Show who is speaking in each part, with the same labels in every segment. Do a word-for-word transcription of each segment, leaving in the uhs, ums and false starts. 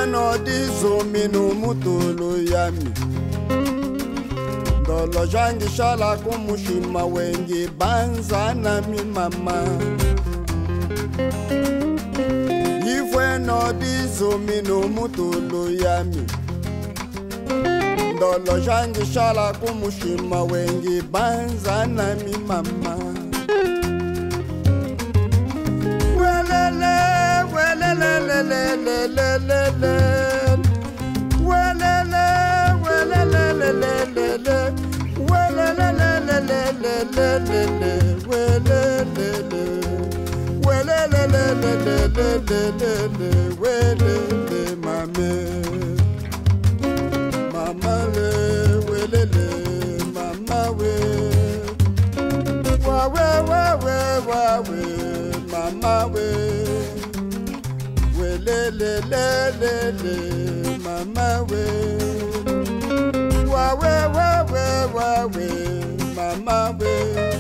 Speaker 1: Ifweno dizomino mutulu yami Ndolo jangi shala kumushima wengi banza na mi mama Ifweno dizomino mutulu yami Ndolo jangi shala kumushima wengi banza na mi mama Welele, welele, lele, lele, lele Welele, welele, lele, lele Welele, lele, lele, lele, welele Welele, lele, lele, lele Welele, mame Mama le, welele, mama we Wa we, wa we, wa we Mama we, we le le le le le, mama we, wa we wa we wa we, mama we.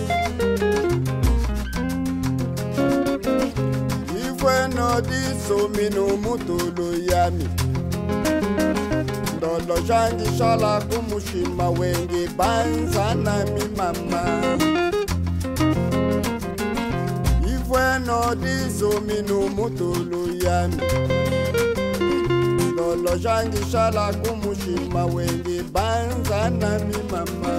Speaker 1: Ifweno dizomino mutulu yami, ndolo jangi shala kumushima wengi banza na mi mama. Ifweno dizomino mutulu yami Ndolo jangi shala kumushima wengi banza na mi mama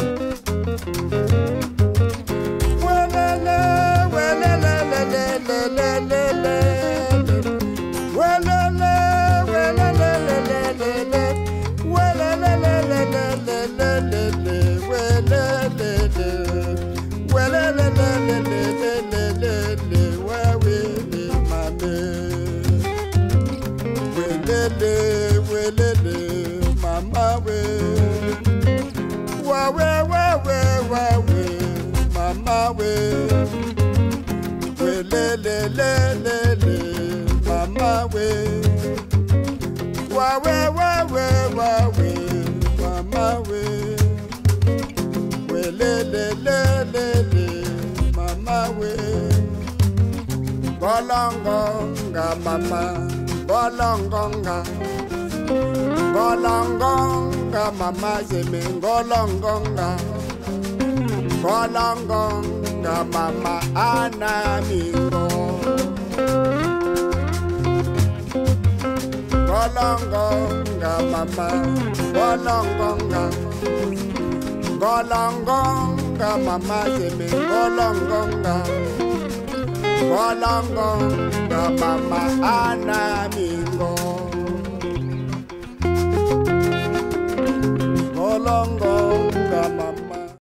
Speaker 1: Welele, welele, lele, lele, lele Welele, welele, lele, lele Welele, lele, lele, lele, welele Welele, lele, lele Welele, welele, mama we Wa we, wa we, wa we, mama we Welele, lele, mama we Wa we, wa we, wa we, mama we Welele, lele, mama we Golongonga, mama Golongonga, golongonga, mama zeme golongonga, golongonga, mama anamingo, golongonga, mama, golongonga, golongonga, mama zeme golongonga, golongonga, mama anamingo.